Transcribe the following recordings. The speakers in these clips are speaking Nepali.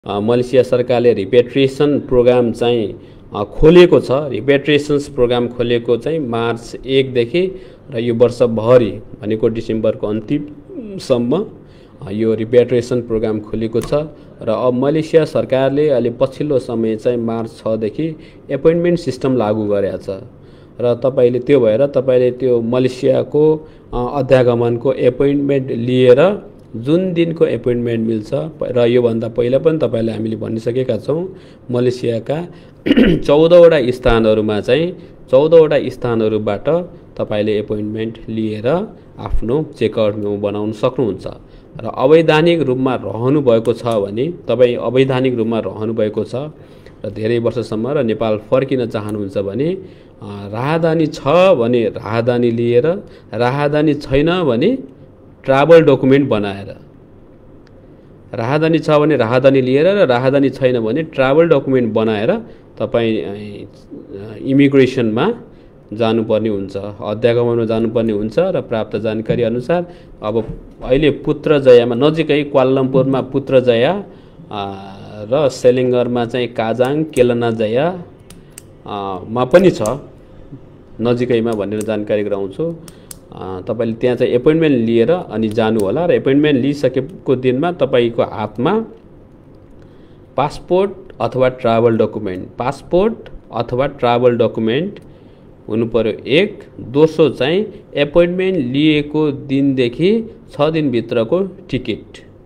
मलेसिया सरकारले रिपेट्रिएसन प्रोग्राम चाहिँ खोलेको छ। रिपेट्रिएसन्स प्रोग्राम खोलेको चाहिँ मार्च 1 देखि र यो वर्षभरि भनेको डिसेम्बरको अन्तिमसम्म यो रिपेट्रिएसन प्रोग्राम खोलेको छ। र अब मलेसिया सरकारले अहिले पछिल्लो समय चाहिँ मार्च 6 देखि एपोइन्टमेन्ट सिस्टम लागू गरेको छ। र तपाईले त्यो भएर तपाईले त्यो मलेसियाको अध्यागमनको एपोइन्टमेन्ट लिएर जुन दिनको एपोइन्टमेन्ट मिल्छ र यो भन्दा पहिला पनि तपाईले हामीले भनिसकेका छौं मलेसियाका 14 वटा स्थानहरुमा चाहिँ 14 वटा स्थानहरुबाट तपाईले एपोइन्टमेन्ट लिएर आफ्नो चेकआउट मेमो बनाउन सक्नुहुन्छ। र अवैधानिक रूपमा रहनु भएको छ भने तपाई अवैधानिक रूपमा रहनु भएको छ र धेरै वर्षसम्म र नेपाल फर्किन चाहनुहुन्छ भने राहदानी छ भने राहदानी लिएर, राहदानी छैन भने ट्राभल डकुमेन्ट बनाएर, राहदानी छ भने राहदानी लिएर र राहदानी छैन भने ट्राभल डकुमेन्ट बनाएर तपाई इमिग्रेसनमा जानुपर्ने हुन्छ, अध्यागमनमा जानुपर्ने हुन्छ। र प्राप्त जानकारी अनुसार अब अहिले पुत्रजयामा नजिकै क्वालालम्पुरमा पुत्रजया र सेलिङ्गरमा चाहिँ काजाङ केलनाजया मा पनि छ नजिकैमा भनेर जानकारी गराउँछु। तपाईले त्यहाँ चाहिँ एपोइन्टमेन्ट लिएर अनि जानु होला। र एपोइन्टमेन्ट लिइसकेको दिनमा तपाईको हातमा पासपोर्ट अथवा ट्राभल डकुमेन्ट, पासपोर्ट अथवा ट्राभल डकुमेन्ट हुनु पर्यो एक। दोस्रो चाहिँ एपोइन्टमेन्ट लिएको दिनदेखि 6 दिनभित्रको टिकट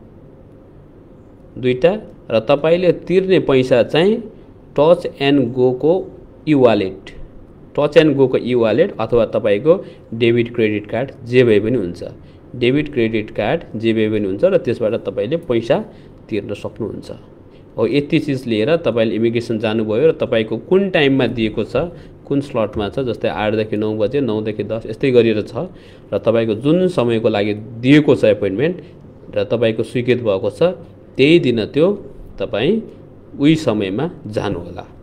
दुईटा। र तपाईले तिर्ने पैसा चाहिँ टच एन्ड गो को ई-वालेट, टच एन्ड गो को ई-वालेट अथवा तपाईको डेबिट क्रेडिट कार्ड जे भए पनि हुन्छ, डेबिट क्रेडिट कार्ड जे भए पनि हुन्छ। र त्यसबाट तपाईले पैसा तिर्न सक्नुहुन्छ। हो यति चीज लिएर तपाईले इमिग्रेसन जानुभयो र तपाईको कुन टाइममा दिएको छ, कुन स्लटमा छ, जस्तै 8 देखि 9 बजे, 9 देखि 10 यस्तै गरिएर छ। र तपाईको जुन समयको लागि दिएको छ एपोइन्टमेन्ट र तपाईको स्वीकृत भएको छ त्यही दिन त्यो तपाई उही समयमा जानु होला।